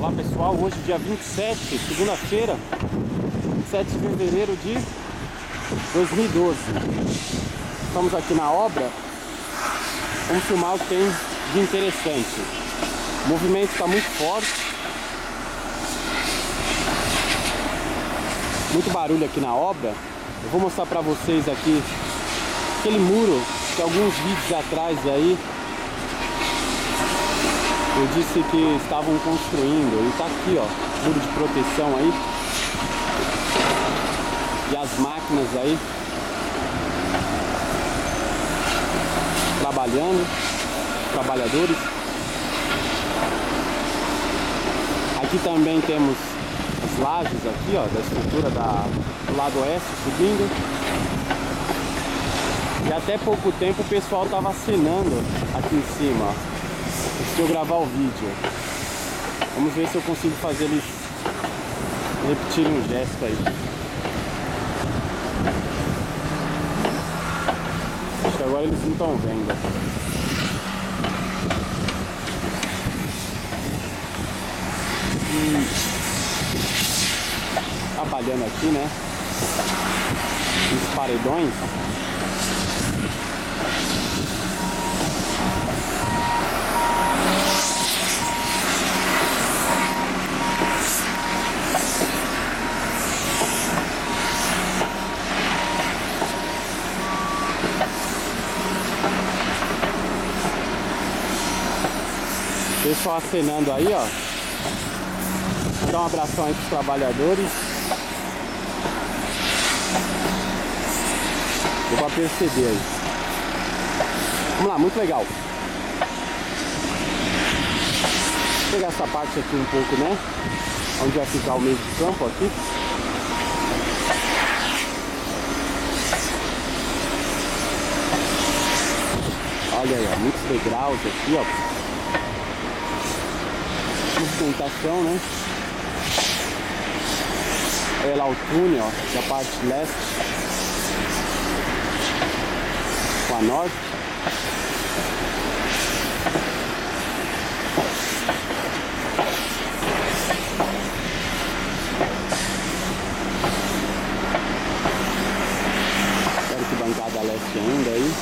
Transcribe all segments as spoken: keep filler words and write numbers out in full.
Olá pessoal, hoje dia vinte e sete, segunda-feira, vinte e sete de fevereiro de dois mil e doze. Estamos aqui na obra. Vamos filmar o que tem de interessante. O movimento está muito forte, muito barulho aqui na obra. Eu vou mostrar para vocês aqui aquele muro que alguns vídeos atrás aí eu disse que estavam construindo. Ele está aqui, ó, muro de proteção aí. E as máquinas aí trabalhando, trabalhadores. Aqui também temos as lajes aqui, ó, da estrutura da, do lado oeste subindo. E até pouco tempo o pessoal estava acenando aqui em cima, ó. Se eu gravar o vídeo, vamos ver se eu consigo fazer eles repetirem um gesto aí. Acho que agora eles não estão vendo. Hum. Trabalhando aqui, né? Os paredões. Pessoal acenando aí, ó. Vou dar um abração aí pros trabalhadores. Deu pra perceber aí. Vamos lá, muito legal. Vou pegar essa parte aqui um pouco, né? Onde vai ficar o meio de campo aqui. Olha aí, ó, muitos degraus aqui, ó. Sustentação, né? Olha lá o túnel, ó, da parte leste com a norte. Espero que bancada leste ainda aí.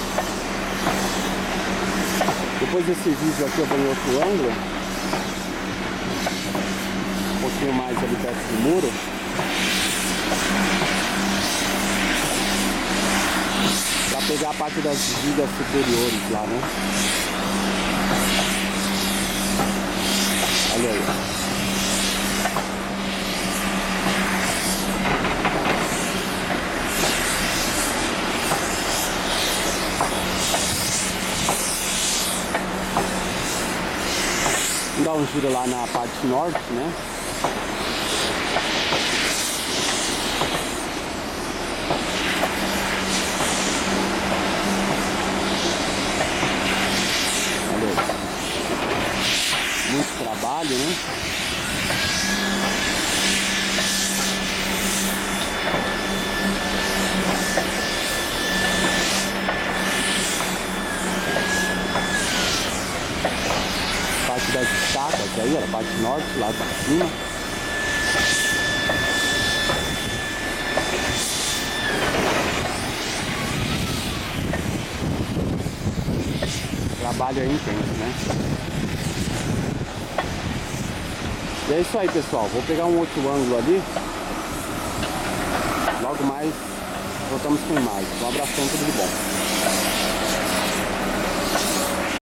Depois desse vídeo aqui eu vou em outro ângulo, um pouquinho mais ali perto do muro, para pegar a parte das vigas superiores lá, né? Olha aí. Vamos dar um giro lá na parte norte, né? Muito trabalho, né? Parte das estacas aí, ó, parte norte, lá pra cima. Trabalho aí intenso, né? E é isso aí, pessoal. Vou pegar um outro ângulo ali. Logo mais voltamos com mais. Um abração, tudo de bom.